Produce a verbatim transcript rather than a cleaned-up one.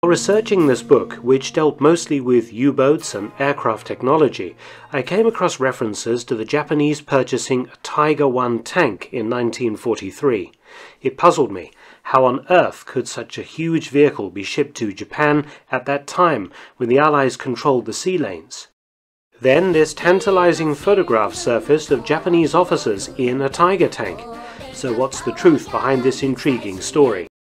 While researching this book, which dealt mostly with U-boats and aircraft technology, I came across references to the Japanese purchasing a Tiger one tank in nineteen forty-three. It puzzled me. How on earth could such a huge vehicle be shipped to Japan at that time when the Allies controlled the sea lanes? Then this tantalizing photograph surfaced of Japanese officers in a Tiger tank. So what's the truth behind this intriguing story?